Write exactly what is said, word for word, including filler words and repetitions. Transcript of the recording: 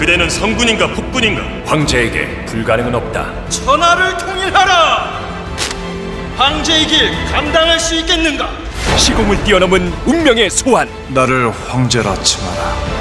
그대는 성군인가 폭군인가? 황제에게 불가능은 없다. 천하를 통일하라! 황제의 길 감당할 수 있겠는가? 시공을 뛰어넘은 운명의 소환. 나를 황제라 칭하라.